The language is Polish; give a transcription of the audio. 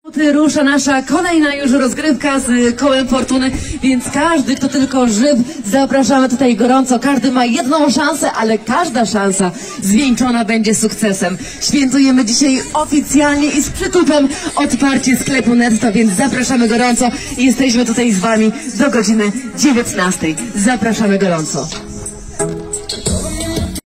Rusza nasza kolejna już rozgrywka z kołem fortuny, więc każdy, kto tylko żyw, zapraszamy tutaj gorąco. Każdy ma jedną szansę, ale każda szansa zwieńczona będzie sukcesem. Świętujemy dzisiaj oficjalnie i z przytupem otwarcie sklepu Netto, więc zapraszamy gorąco i jesteśmy tutaj z Wami do godziny 19. Zapraszamy gorąco.